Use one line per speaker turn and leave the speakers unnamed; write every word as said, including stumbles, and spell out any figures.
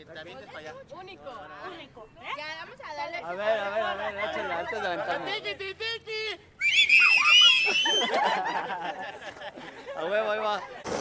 te avientes para allá.
Único.
Único. ¿Eh?
Ya, vamos a darle.
A ver, a ver, a ver, échale antes de aventarme.
¡Tiki, tiki, tiki!
A huevo, ahí va.